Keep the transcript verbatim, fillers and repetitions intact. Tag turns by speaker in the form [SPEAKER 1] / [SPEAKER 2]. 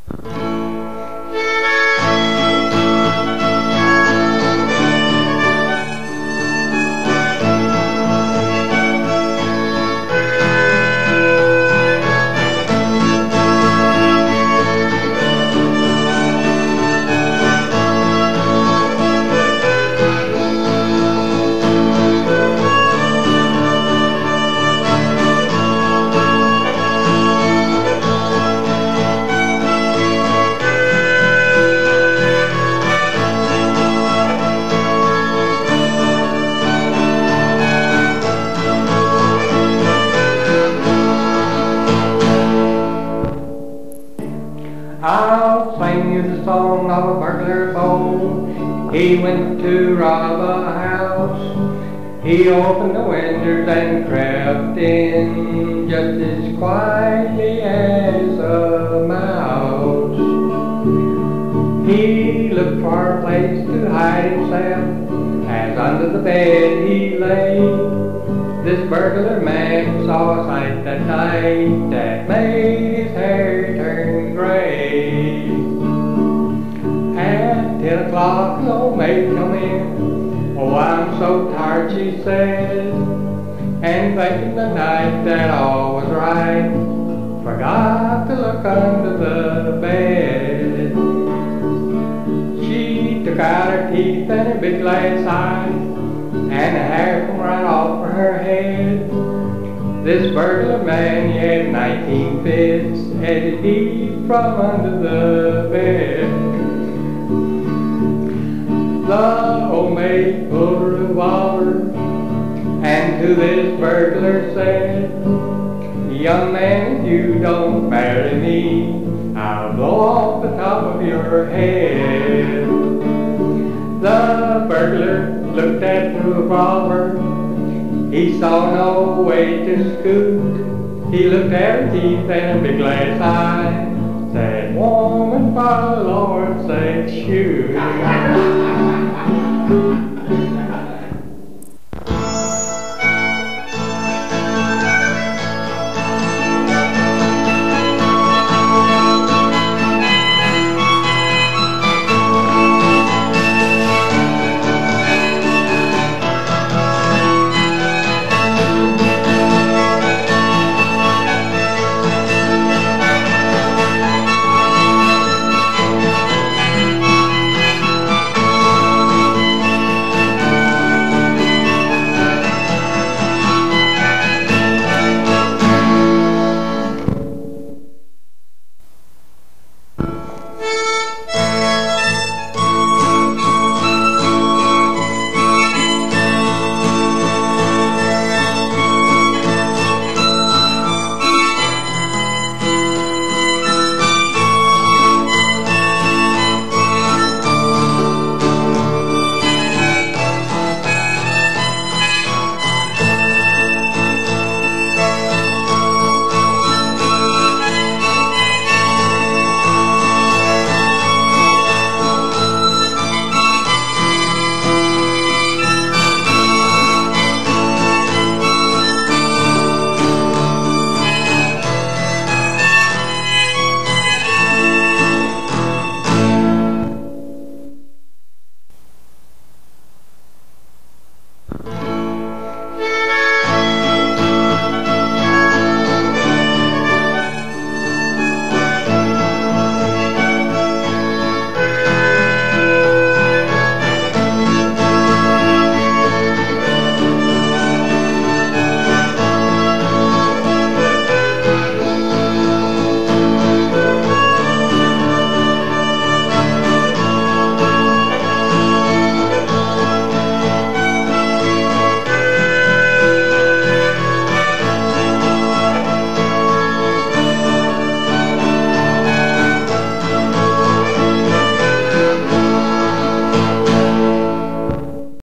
[SPEAKER 1] I'll sing you the song of a burglar bold. He went to rob a house. He opened the windows and crept in just as quietly as a mouse. He looked for a place to hide himself as under the bed he lay. This burglar man saw a sight that night that made his hair turn gray. At ten o'clock an old maid come in. Oh, I'm so tired, she said, and thinking the night that all was right, forgot to look under the bed. She took out her teeth and her big glass eye, and the hair come right off her head. This burglar man, he had nineteen fits, headed deep from under the bed. The old maid pulled a revolver, and to this burglar said, "Young man, if you don't marry me, I'll blow off the top of your head." The burglar looked at the revolver. He saw no way to scoot. He looked at her teeth and a big glass eye,